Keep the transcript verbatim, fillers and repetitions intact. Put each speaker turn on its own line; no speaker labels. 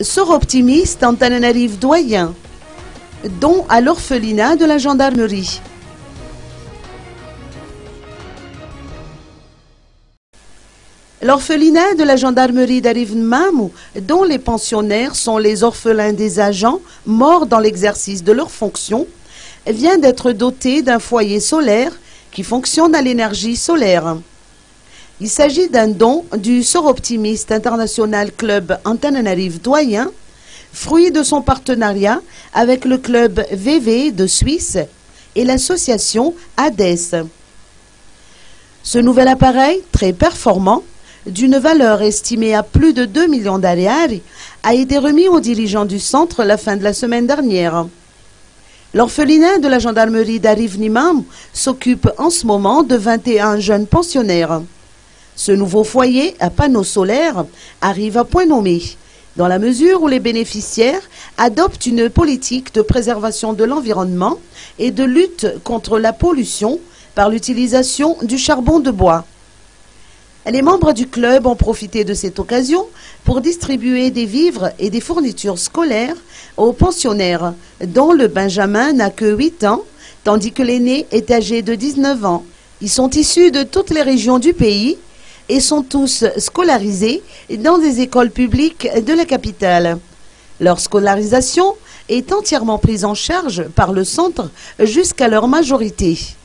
Sort optimiste Antananarive doyen, don à l'orphelinat de la gendarmerie. L'orphelinat de la gendarmerie d'Arive-Nmamou, dont les pensionnaires sont les orphelins des agents morts dans l'exercice de leurs fonctions, vient d'être doté d'un foyer solaire qui fonctionne à l'énergie solaire. Il s'agit d'un don du Sort optimiste international club Antananarive doyen, fruit de son partenariat avec le club V V de Suisse et l'association A D E S. Ce nouvel appareil, très performant, d'une valeur estimée à plus de deux millions d'ariari, a été remis aux dirigeants du centre la fin de la semaine dernière. L'orphelinat de la gendarmerie d'Arive-Nmamou s'occupe en ce moment de vingt et un jeunes pensionnaires. Ce nouveau foyer à panneaux solaires arrive à point nommé, dans la mesure où les bénéficiaires adoptent une politique de préservation de l'environnement et de lutte contre la pollution par l'utilisation du charbon de bois. Les membres du club ont profité de cette occasion pour distribuer des vivres et des fournitures scolaires aux pensionnaires, dont le Benjamin n'a que huit ans, tandis que l'aîné est âgé de dix-neuf ans. Ils sont issus de toutes les régions du pays et sont tous scolarisés dans des écoles publiques de la capitale. Leur scolarisation est entièrement prise en charge par le centre jusqu'à leur majorité.